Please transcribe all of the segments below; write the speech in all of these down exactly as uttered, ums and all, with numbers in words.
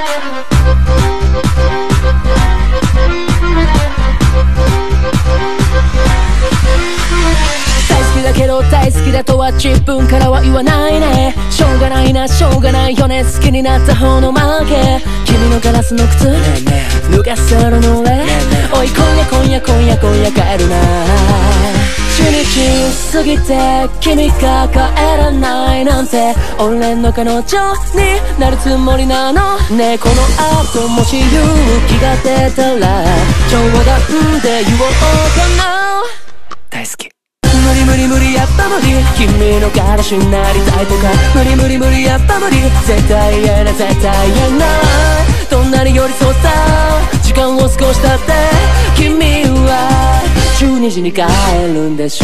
だけど大好きだとは自分からは言わないね。しょうがないなしょうがないよね。好きになった方の負け。君のガラスの靴脱がせるの俺。おい今夜今夜今夜今夜帰るな。一日過ぎて君が帰らないなんて俺の彼女になるつもりなのね。この後もし勇気が出たら冗談で言おうかな。大好き。無理無理無理やっぱ無理。君の彼氏になりたいとか無理無理無理やっぱ無理。絶対言えない絶対言えない。どんなに寄り添った時間を少し経って君はじゅうにじに帰るんでしょう。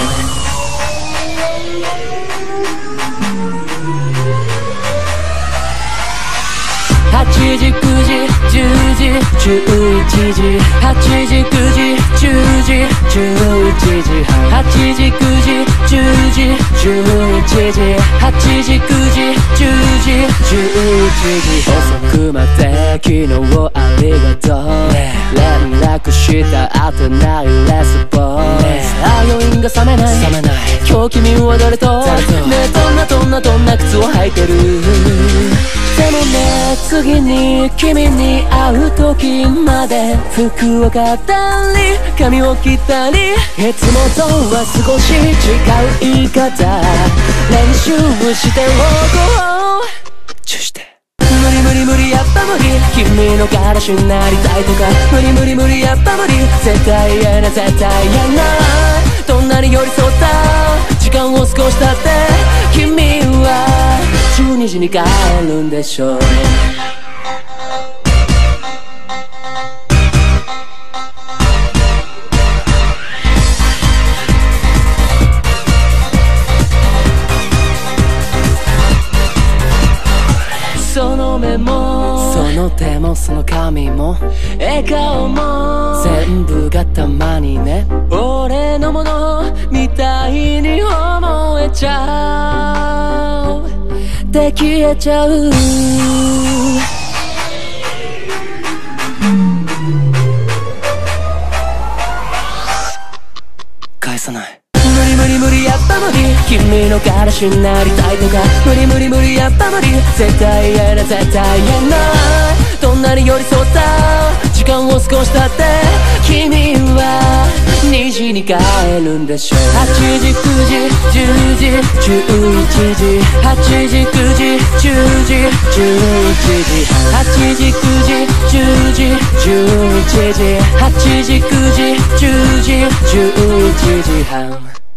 はちじくじじゅうじじゅういちじはちじくじじゅうじじゅういちじはちじくじじゅうじじゅういちじはちじくじじゅうじじゅういちじ遅くまで昨日ありがとう。連絡した後ないレスポンス。あ余韻が冷めない冷めない今日君は誰とねえどんなどんなどんな靴を履いてる。でもね次に君に会う時まで服を買ったり髪を切ったりいつもとは少し違う言い方練習しておこう。チュして無理無理無理やっぱ無理。君の彼氏になりたいとか無理無理無理やっぱ無理。絶対言えない絶対言えない。どんなに寄り添った時間を少し経って君はじゅうにじに帰るんでしょう。その目もその手もその髪も笑顔も全部がたまにね俺のものみたいに思えちゃうで消えちゃう。返さない。無理無理無理やっぱ無理。君の彼氏になりたいとか無理無理無理やっぱ無理。絶対言えない絶対言えない。どんなに寄り添った時間を少し経って君はにじに帰るんでしょう。はちじくじじゅうじじゅういちじはちじくじじゅうじじゅういちじはちじくじじゅうじじゅういちじはちじくじじゅうじじゅういちじはん。